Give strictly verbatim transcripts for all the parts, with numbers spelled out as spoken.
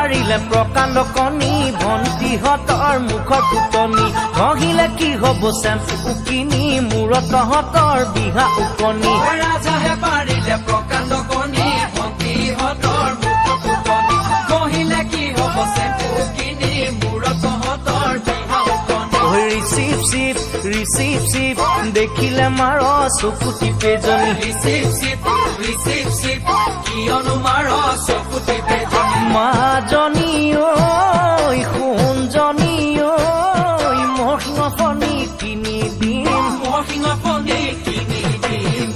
পাৰিলে প্ৰকাণ্ড কণী ভণ্টিহঁতৰ মুখৰ ফুটনি ঘঁহিলে কি হ'ব চেম্পু উকিনি মূৰত তহঁতৰ বিহা উকনি ৰাজাহে পাৰিলে প্ৰকাণ্ড কণী ভণ্টিহঁতৰ মুখৰ ফুটনি ঘঁহিলে কি হ'ব চেম্পু উকিনি মূৰত তহঁতৰ বিহা উকনি ৰিচিপ চিপ ৰিচিপ চিপ দেখিলে মাৰ চকু টিপেজনী ৰিচিপ চিপ ৰিচিপ চিপ কিয়নো মাৰ চকু টিপেজনী মাজনী ঐ সোণজনী ঐ মোৰ সিংহনি কিনি দিম মোৰ সিংহনি কিনি দিম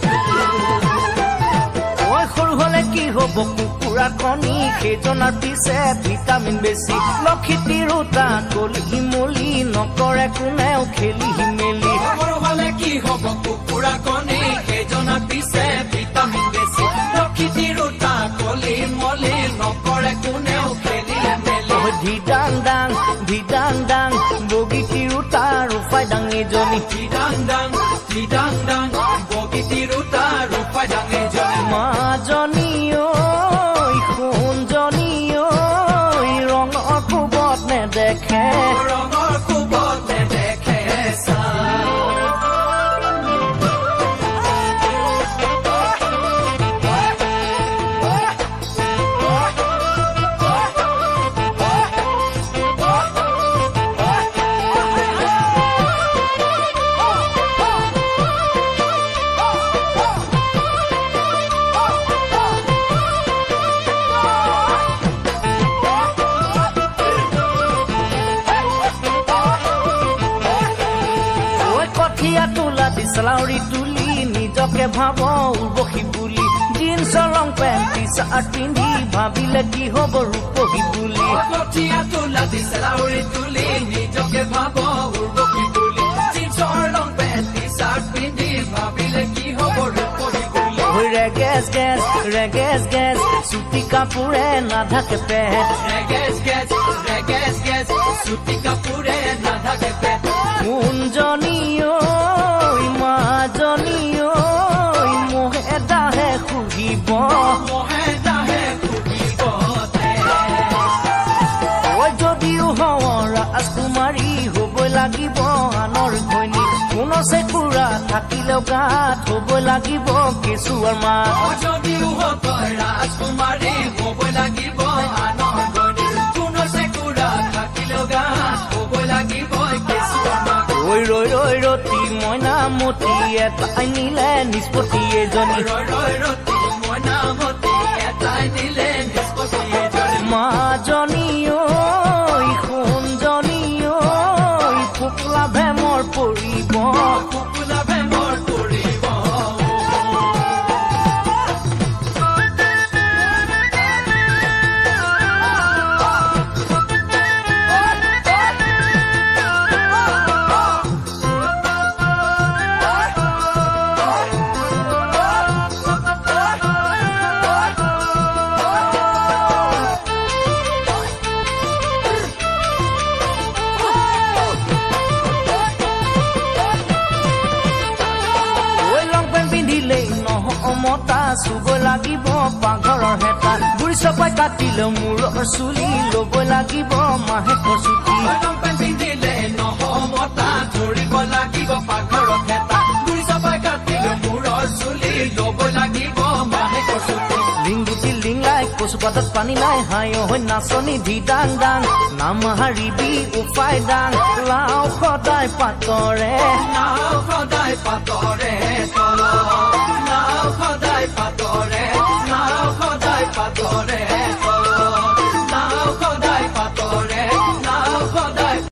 ঐ সৰু হলে কি হ'ব কুকুৰা কণী সেইজনাৰ পিছে ভিটামিন বেছি লক্ষী তিৰোতা কলি মলি নকৰে কোনেও খেলি মেলি সৰু হলে কি হ'ব কুকুৰা কণী সেইজনাৰ পিছে ভিটামিন বেছি লক্ষী তিৰোতা কলি মলি নকৰে কোনেও খেলি মেলি ধিদাং দাং ধিদাং দাং বগী তিৰোতা ৰূপাই দাঙিজনী ধিদাং দাং ধিদাং দাং বগী তিৰোতা ৰূপাই দাঙিজনী মাজনী ঐ সোণজনী ঐ ৰঙৰ কোবত নেদেখে ৰঙৰ কোবত নেদেখে লাউৰি তুলি নিজকে ভাব উৰ্বশী বুলি জিন্সৰ ৰং পেণ্ট টি চাৰ্ট পিন্ধি ভাবিলে কি হ'ব ৰূপহী বুলি কঠিয়া তোলা দিছে লাউৰি তুলি নিজকে ভাব উৰ্বশী বুলি জিন্সৰ ৰং পেণ্ট টি চাৰ্ট পিন্ধি ভাবিলে কি হ'ব ৰূপহী বুলি ৰেগেছ গেছ ৰেগেছ গেছ চুটি কাপোৰে নাঢাকে পেট ৰেগেছ গেছ ৰেগেছ গেছ চুটি কাপোৰে নাঢাকে পেট সোণজনী ঐ মাজনী ঐ মোহে দাহে খুহিব মোহে দাহে খুহিব ঐ যদিও হওঁ ৰাজকুমাৰী হ'বই লাগিব আনৰ ঘৈণী কোন চেকুৰা থাকিলেও গাত হ'বই লাগিব কেঁচুৱাৰ মাত যদিও তই ৰাজকুমাৰী হ'বই লাগিব আনৰ ঘৈণী কোন চেকুৰা থাকিলেও গাত হ'বই লাগিব কেঁচুৱাৰ মাত ঐ ৰৈ ৰৈ ৰতি মইনামতি এটাই নিলে নিষ্পত্তি এজনী ৰৈ ৰৈ ৰতি মইনামতি এটাই নিলে নিষ্পত্তি এজনী মাজনী ঐ সোণজনী ঐ ফুকলা ভেমৰ পৰিব ফুকলা ভেমৰ পৰিব মতা চুব লাগিব পাঘৰৰ হেতা গুৰি চপাই কাটিলে মূৰৰ চুলি ল'ব লাগিব মাহেকৰ চুটি পিন্ধিলে নহমতা ধৰিব লাগিব পাঘৰৰ হেতা গুৰি চপাই কাটিলে মূৰৰ চুলি ল'ব লাগিব মাহেকৰ চুটি লিংগুটি লিংলাই কচুপাতত পানী নাই হাই হৈ নাচনী ধিদাং দাং নাম হাৰিবি উপায় দাং লাও সদায় পাতৰে নাও সদায় পাতৰে তল নাও সদায় পাতৰে নাও সদায় পাতৰে